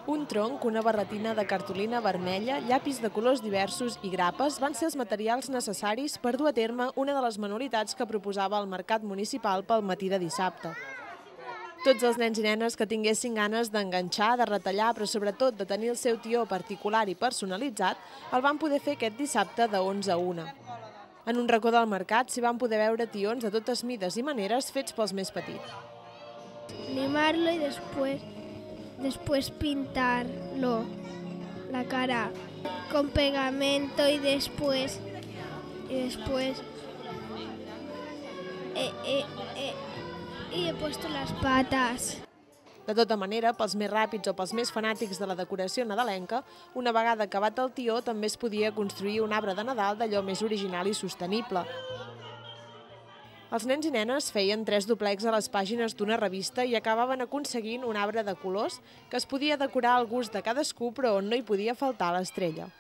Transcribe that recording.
Un tronc, una barretina de cartolina vermella, llapis de colors diversos i grapes van ser els materials necessaris per dur a terme una de les manualitats que proposava el Mercat Municipal pel matí de dissabte. Tots els nens i nenes que tinguessin ganes d'enganxar, de retallar, però sobretot de tenir el seu tió particular i personalitzat, el van poder fer aquest dissabte de 11 a 1. En un racó del mercat s'hi van poder veure tions de totes mides i maneres fets pels més petits. Limarlo y después pintarlo la cara con pegamento y después he puesto las patas. De tota manera, pels més ràpids o pels més fanàtics de la decoració nadalenca, una vegada acabat el tió també es podia construir un arbre de Nadal d'allò més original i sostenible. Els nens i nenes feien 3 doblecs a les pàgines d'una revista i acabaven aconseguint un arbre de colors que es podia decorar al gust de cadascú però on no hi podia faltar l'estrella.